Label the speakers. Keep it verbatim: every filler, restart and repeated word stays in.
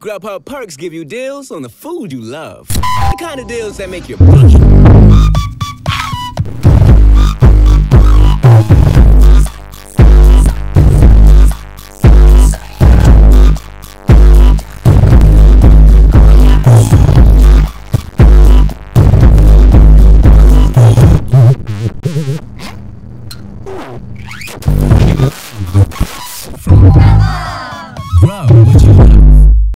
Speaker 1: Grubhub perks give you deals on the food you love. The kind of deals that make you boogie.